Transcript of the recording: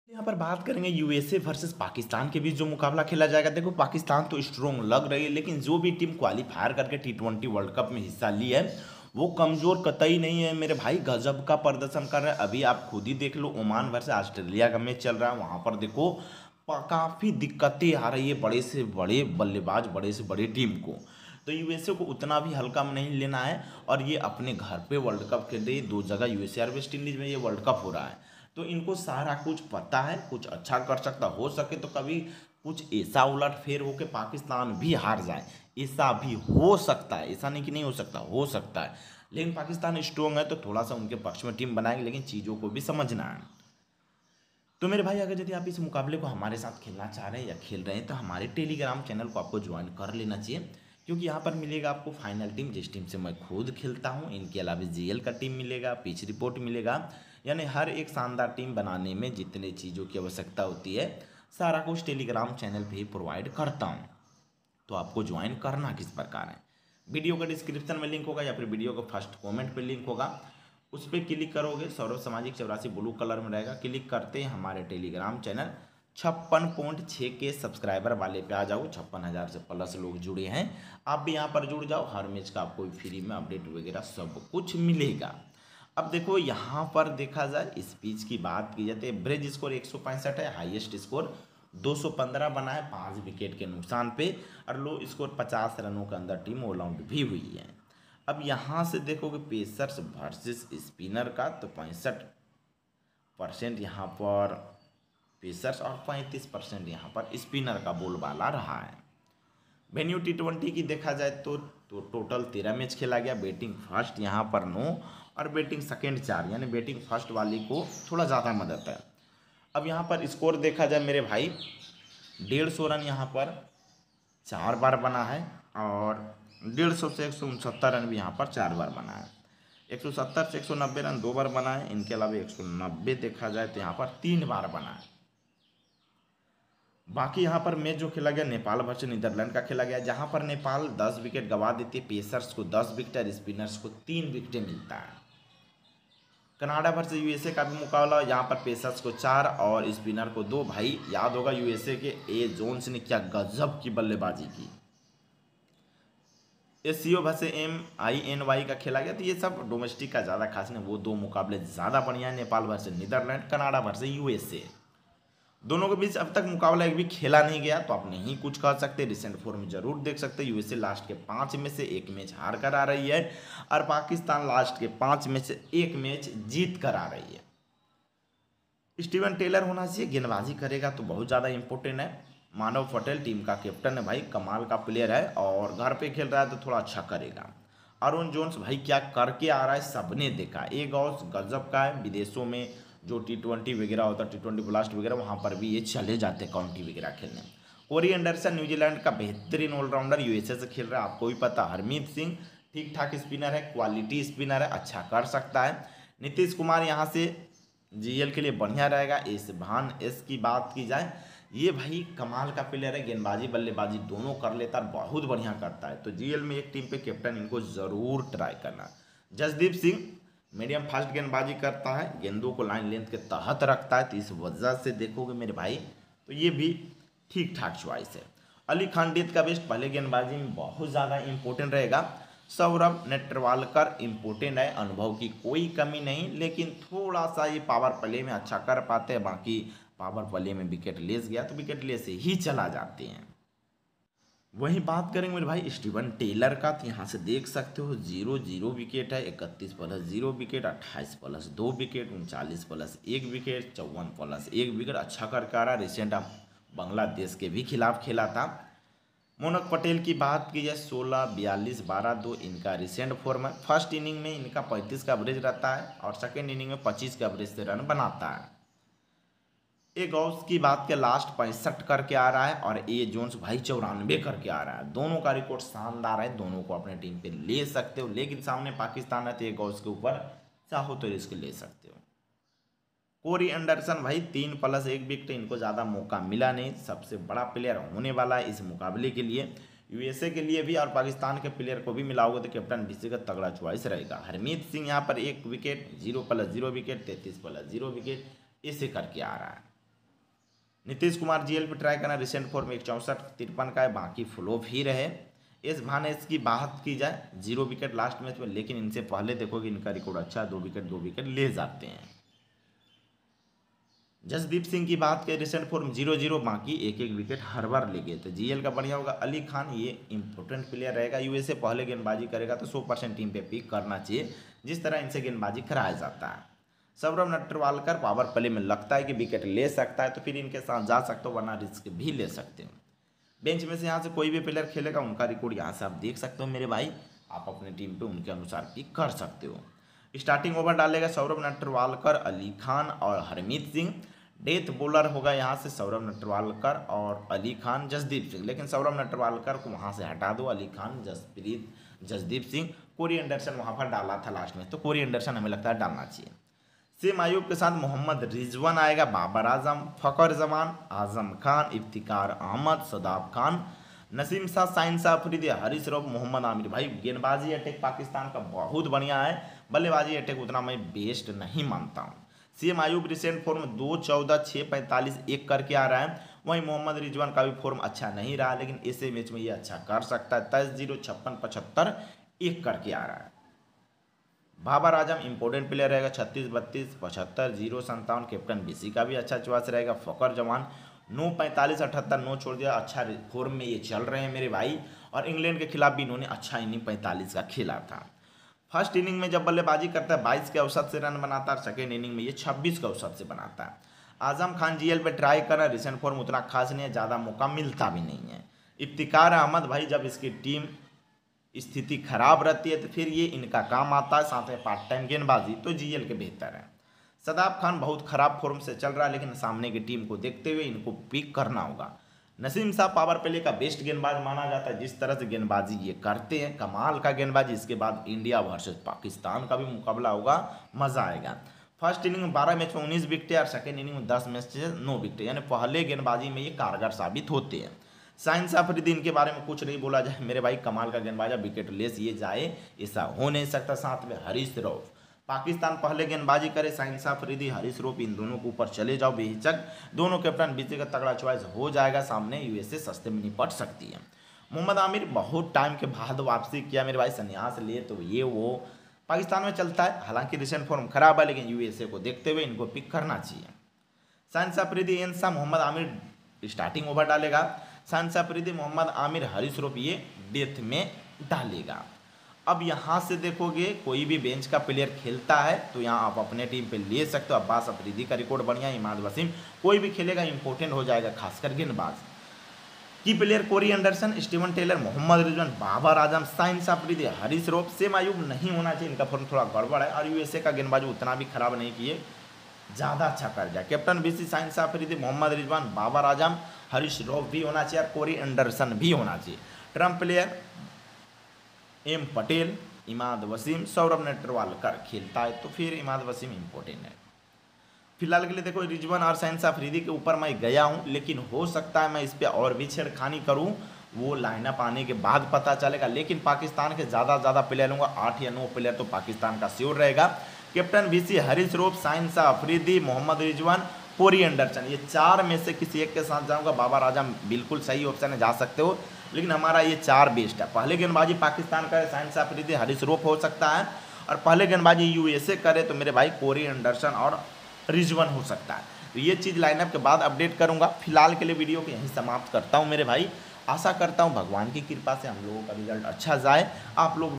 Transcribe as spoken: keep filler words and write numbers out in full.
यहाँ पर बात करेंगे यूएसए वर्सेस पाकिस्तान के बीच जो मुकाबला खेला जाएगा। देखो पाकिस्तान तो स्ट्रोंग लग रही है, लेकिन जो भी टीम क्वालिफायर करके टी ट्वेंटी वर्ल्ड कप में हिस्सा ली है वो कमजोर कतई नहीं है मेरे भाई, गजब का प्रदर्शन कर रहे हैं। अभी आप खुद ही देख लो, ओमान वर्सेस ऑस्ट्रेलिया का मैच चल रहा है, वहां पर देखो काफ़ी दिक्कतें आ रही है बड़े से बड़े बल्लेबाज, बड़े से बड़ी टीम को। तो यूएसए को उतना भी हल्का में नहीं लेना है, और ये अपने घर पे वर्ल्ड कप खेल रही है, दो जगह यूएसए और वेस्ट इंडीज में ये वर्ल्ड कप हो रहा है। तो इनको सारा कुछ पता है, कुछ अच्छा कर सकता, हो सके तो कभी कुछ ऐसा उलट फेर हो के पाकिस्तान भी हार जाए, ऐसा भी हो सकता है, ऐसा नहीं कि नहीं हो सकता, हो सकता है। लेकिन पाकिस्तान स्ट्रोंग है तो थोड़ा सा उनके पक्ष में टीम बनाएंगे, लेकिन चीज़ों को भी समझना है। तो मेरे भाई अगर यदि आप इस मुकाबले को हमारे साथ खेलना चाह रहे हैं या खेल रहे हैं तो हमारे टेलीग्राम चैनल को आपको ज्वाइन कर लेना चाहिए, क्योंकि यहाँ पर मिलेगा आपको फाइनल टीम जिस टीम से मैं खुद खेलता हूँ, इनके अलावा जीएल का टीम मिलेगा, पिच रिपोर्ट मिलेगा, यानी हर एक शानदार टीम बनाने में जितने चीज़ों की आवश्यकता होती है सारा कुछ टेलीग्राम चैनल पर ही प्रोवाइड करता हूँ। तो आपको ज्वाइन करना किस प्रकार है, वीडियो का डिस्क्रिप्शन में लिंक होगा या फिर वीडियो का फर्स्ट कमेंट पे लिंक होगा, उस पर क्लिक करोगे, सौरभ सामाजिक चौरासी ब्लू कलर में रहेगा, क्लिक करते हैं हमारे टेलीग्राम चैनल छप्पन पॉइंट छः के सब्सक्राइबर वाले पे आ जाओ, छप्पन हज़ार से प्लस लोग जुड़े हैं, आप भी यहाँ पर जुड़ जाओ, हर मैच का आपको फ्री में अपडेट वगैरह सब कुछ मिलेगा। अब देखो यहाँ पर देखा जाए स्पीच की बात की जाती है, एवरेज स्कोर एक सौ पैंसठ है, हाईएस्ट स्कोर दो सौ पंद्रह बना है पाँच विकेट के नुकसान पे, और लो स्कोर पचास रनों के अंदर टीम ऑल आउट भी हुई है। अब यहाँ से देखोगे पेसर्स वर्सेस स्पिनर का, तो पैंसठ परसेंट यहाँ पर पेसर्स और पैंतीस परसेंट यहाँ पर स्पिनर का बोलबाला रहा है। वेन्यू टी ट्वेंटी की देखा जाए तो, तो टोटल तेरह मैच खेला गया, बैटिंग फर्स्ट यहाँ पर नौ और बैटिंग सेकेंड चार, यानी बैटिंग फर्स्ट वाली को थोड़ा ज़्यादा मदद है। अब यहाँ पर स्कोर देखा जाए मेरे भाई, डेढ़ सौ रन यहाँ पर चार बार बना है, और डेढ़ सौ से एक सौ उनसत्तर रन भी यहाँ पर चार बार बना है, एक सौ सत्तर से एक सौ नब्बे रन दो बार बना है, इनके अलावा एक सौ नब्बे देखा जाए तो यहाँ पर तीन बार बना है। बाकी यहाँ पर मैच जो खेला गया नेपाल वर्सेस नीदरलैंड का खेला गया, जहाँ पर नेपाल दस विकेट गंवा देती है, पेसर्स को दस विकेट और स्पिनर्स को तीन विकेट मिलता है। कनाडा वर्सेस यूएसए का भी मुकाबला, यहाँ पर पेसर्स को चार और स्पिनर को दो। भाई याद होगा यूएसए के ए जोन्स ने क्या गजब की बल्लेबाजी की। S C O versus M I N Y का खेला गया, तो ये सब डोमेस्टिक का ज़्यादा खास नहीं, वो दो मुकाबले ज़्यादा बढ़िया है, Nepal versus Netherland, Canada versus USA. दोनों के बीच अब तक मुकाबला एक भी खेला नहीं गया, तो आप नहीं कुछ कह सकते, रिसेंट फॉर्म जरूर देख सकते। यूएसए लास्ट के पाँच में से एक मैच हार कर आ रही है, और पाकिस्तान लास्ट के पाँच में से एक मैच जीत कर आ रही है। स्टीवन टेलर होना चाहिए, गेंदबाजी करेगा तो बहुत ज़्यादा इंपॉर्टेंट है। मानव पटेल टीम का कैप्टन है भाई, कमाल का प्लेयर है, और घर पे खेल रहा है तो थोड़ा अच्छा करेगा। अरुण जोन्स भाई क्या करके आ रहा है सबने देखा, एक गॉस गजब का है, विदेशों में जो टी ट्वेंटी वगैरह होता है, टी ट्वेंटी ब्लास्ट वगैरह, वहाँ पर भी ये चले जाते हैं काउंटी वगैरह खेलने। कोरी एंडरसन न्यूजीलैंड का बेहतरीन ऑलराउंडर, यूएसए से खेल रहा है, आपको भी पता। हरमीत सिंह ठीक ठाक स्पिनर है, क्वालिटी स्पिनर है, अच्छा कर सकता है। नीतीश कुमार यहाँ से जीएल के लिए बढ़िया रहेगा। इस भान एस की बात की जाए, ये भाई कमाल का प्लेयर है, गेंदबाजी बल्लेबाजी दोनों कर लेता है, बहुत बढ़िया करता है। तो जीएल में एक टीम पे कैप्टन इनको जरूर ट्राई करना। जसदीप सिंह मीडियम फास्ट गेंदबाजी करता है, गेंदों को लाइन लेंथ के तहत रखता है, तो इस वजह से देखोगे मेरे भाई तो ये भी ठीक ठाक चॉइस है। अली खान डेथ का बेस्ट, पहले गेंदबाजी में बहुत ज़्यादा इंपॉर्टेंट रहेगा। सौरभ नेटरवालकर इंपॉर्टेंट है, अनुभव की कोई कमी नहीं, लेकिन थोड़ा सा ये पावर प्ले में अच्छा कर पाते हैं, बाकी पावर प्ले में विकेट लेस गया तो विकेट ले से ही चला जाते हैं। वहीं बात करेंगे मेरे भाई स्टीवन टेलर का, तो यहाँ से देख सकते हो जीरो जीरो विकेट है, इकतीस प्लस जीरो विकेट, अट्ठाईस प्लस दो विकेट, उनचालीस प्लस एक विकेट, चौवन प्लस एक विकेट, अच्छा करके आ रहा। रिसेंट बांग्लादेश के भी खिलाफ खेला था। मोनक पटेल की बात की जाए, सोलह बयालीस बारह दो इनका रिसेंट फॉर्म है। फर्स्ट इनिंग में इनका पैंतीस का एवरेज रहता है, और सेकेंड इनिंग में पच्चीस का एवरेज से रन बनाता है। ए गॉस की बात के लास्ट पैंसठ करके आ रहा है, और ए जोन्स भाई चौरानवे करके आ रहा है। दोनों का रिकॉर्ड शानदार है, दोनों को अपने टीम पे ले सकते हो, लेकिन सामने पाकिस्तान है तो ए गॉस के ऊपर चाहो तो रिस्क ले सकते हो। कोरी एंडरसन भाई तीन प्लस एक विकेट, इनको ज़्यादा मौका मिला नहीं, सबसे बड़ा प्लेयर होने वाला है इस मुकाबले के लिए, यूएसए के लिए भी, और पाकिस्तान के प्लेयर को भी मिलाओगे तो कैप्टन बीसी का तगड़ा चॉइस रहेगा। हरमीत सिंह यहाँ पर एक wicket, zero plus zero wicket, तैंतीस प्लस जीरो विकेट, इसे करके आ रहा है। नीतीश कुमार जीएल पे ट्राई करना, रिसेंट फॉर्म एक चौंसठ तिरपन का है, बाकी फ्लॉप ही रहे। एस भानेस की बात की जाए जीरो विकेट लास्ट मैच में, लेकिन इनसे पहले देखोगे इनका रिकॉर्ड अच्छा है, दो विकेट दो विकेट ले जाते हैं। जसदीप सिंह की बात करें रिसेंट फॉर्म जीरो जीरो, बाकी एक एक विकेट हर बार ले गए थे। जीएल का बढ़िया होगा अली खान, ये इंपॉर्टेंट प्लेयर रहेगा, यूएसए पहले गेंदबाजी करेगा तो सौ परसेंट टीम पे पिक करना चाहिए, जिस तरह इनसे गेंदबाजी कराया जाता है। सौरभ नटवालकर पावर प्ले में लगता है कि विकेट ले सकता है, तो फिर इनके साथ जा सकते हो, वरना रिस्क भी ले सकते हो। बेंच में से यहाँ से कोई भी प्लेयर खेलेगा, उनका रिकॉर्ड यहाँ से आप देख सकते हो मेरे भाई, आप अपने टीम पे उनके अनुसार पिक कर सकते हो। स्टार्टिंग ओवर डालेगा सौरभ नटवालकर, अली खान और हरमीत सिंह। डेथ बॉलर होगा यहाँ से सौरभ नटवालकर और अली खान, जसदीप सिंह, लेकिन सौरभ नटवालकर को वहाँ से हटा दो, अली खान, जसप्रीत, जसदीप सिंह, कोरी एंडरसन वहाँ पर डाला था लास्ट में, तो कोरी एंडरसन हमें लगता है डालना चाहिए। सेम आयुब के साथ मोहम्मद रिजवान आएगा, बाबर आजम, फकर जमान, आजम खान, इफ्तिकार अहमद, सदाब खान, नसीम शाह, साइन शाह अफरीदी, हारिस रऊफ, मोहम्मद आमिर। भाई गेंदबाजी अटैक पाकिस्तान का बहुत बढ़िया है, बल्लेबाजी अटैक उतना मैं बेस्ट नहीं मानता हूँ। सीएम आयुब रिसेंट फॉर्म दो चौदह छः पैंतालीस एक करके आ रहा है, वहीं मोहम्मद रिजवान का भी फॉर्म अच्छा नहीं रहा, लेकिन ऐसे मैच में ये अच्छा कर सकता है। तेईस जीरो छप्पन पचहत्तर एक करके आ रहा है। बाबर आजम इंपॉर्टेंट प्लेयर रहेगा, छत्तीस बत्तीस पचहत्तर जीरो संतावन, कैप्टन बीसी का भी अच्छा चॉइस रहेगा। फकर जवान नौ पैंतालीस अठहत्तर, नौ छोड़ दिया, अच्छा फॉर्म में ये चल रहे हैं मेरे भाई, और इंग्लैंड के खिलाफ भी इन्होंने अच्छा इनिंग पैंतालीस का खेला था। फर्स्ट इनिंग में जब बल्लेबाजी करता है बाईस के औसत से रन बनाता है, सेकेंड इनिंग में ये छब्बीस के औसत से बनाता है। आजम खान जीएल पे ट्राई कर रहा है, रिसेंट फॉर्म उतना खास नहीं है, ज़्यादा मौका मिलता भी नहीं है। इफ्तिकार अहमद, भाई जब इसकी टीम स्थिति खराब रहती है तो फिर ये इनका काम आता है, साथ में पार्ट टाइम गेंदबाजी तो जीएल के बेहतर है। सदाब खान बहुत खराब फॉर्म से चल रहा है, लेकिन सामने की टीम को देखते हुए इनको पिक करना होगा। नसीम शाह पावर प्ले का बेस्ट गेंदबाज माना जाता है, जिस तरह से गेंदबाजी ये करते हैं, कमाल का गेंदबाजी। इसके बाद इंडिया वर्सेस पाकिस्तान का भी मुकाबला होगा, मजा आएगा। फर्स्ट इनिंग में बारह मैच में उन्नीस विकेट और सेकेंड इनिंग में दस मैच से नौ विकेट, यानी पहले गेंदबाजी में ये कारगर साबित होते हैं। साइन शाह अफरीदी इनके बारे में कुछ नहीं बोला जाए मेरे भाई, कमाल का गेंदबाज, विकेट लेस ये जाए ऐसा हो नहीं सकता। साथ में हारिस रऊफ, पाकिस्तान पहले गेंदबाजी करे, साइन शाह अफरीदी, हारिस रऊफ, इन दोनों के ऊपर चले जाओ बेहिचक, दोनों कैप्टन बीसी का तगड़ा चॉइस हो जाएगा, सामने यूएसए सस्ते में निपट सकती है। मोहम्मद आमिर बहुत टाइम के बाद वापसी किया मेरे भाई, संन्यास लिए तो ये वो पाकिस्तान में चलता है, हालांकि रिसेंट फॉर्म खराब है, लेकिन यूएसए को देखते हुए इनको पिक करना चाहिए। साइन शाह अफरीदी, एन शाह, मोहम्मद आमिर स्टार्टिंग ओवर डालेगा, साइन शाह अफरीदी, मोहम्मद आमिर, हारिस रऊफ ये डेथ में डालेगा। अब यहाँ से देखोगे कोई भी बेंच का प्लेयर खेलता है तो यहाँ आप अपने टीम पे ले सकते हो। अब्बास अफरीदी का रिकॉर्ड बढ़िया, इमाद वसीम, कोई भी खेलेगा इंपॉर्टेंट हो जाएगा, खासकर गेंदबाज। की player Corey Anderson, Steven Taylor, Mohammad Rizwan, Babar Azam, Shaheen Shah Afridi, Haris Rauf. Saim Ayub नहीं होना चाहिए, इनका फॉर्म थोड़ा गड़बड़ है, और यूएसए का गेंदबाज उतना भी खराब नहीं किए, ज़्यादा अच्छा कर जाए। कैप्टन बीसी, साइन शाह अफरीदी, मोहम्मद रिजवान, बाबर आजम, हारिस रऊफ भी होना चाहिए, और कोरी एंडरसन भी होना चाहिए। Trump player M Patel, Imad Wasim, Saurabh Netravalkar खेलता है तो फिर इमाद वसीम इंपॉर्टेंट है। फिलहाल के लिए देखो रिजवान और साइन शाह अफरीदी के ऊपर मैं गया हूँ, लेकिन हो सकता है मैं इस पर और भी छेड़खानी करूँ, वो लाइनअप आने के बाद पता चलेगा। लेकिन पाकिस्तान के ज़्यादा ज़्यादा प्लेयर लूँगा, आठ या नौ प्लेयर तो पाकिस्तान का श्योर रहेगा। कैप्टन बीसी, हारिस रऊफ, साइन शाह अफरीदी, मोहम्मद रिजवान, कोरी एंडरसन, ये चार में से किसी एक के साथ जाऊँगा। बाबर आजम बिल्कुल सही ऑप्शन है, जा सकते हो, लेकिन हमारा ये चार बेस्ट है। पहले गेंदबाजी पाकिस्तान करे, साइन शाह अफरीदी, हारिस रऊफ हो सकता है, और पहले गेंदबाजी यूएसए करे तो मेरे भाई कोरी एंडरसन और रिजवान हो सकता है। तो ये चीज़ लाइनअप के बाद अपडेट करूंगा। फिलहाल के लिए वीडियो को यहीं समाप्त करता हूं मेरे भाई। आशा करता हूं भगवान की कृपा से हम लोगों का रिजल्ट अच्छा जाए, आप लोग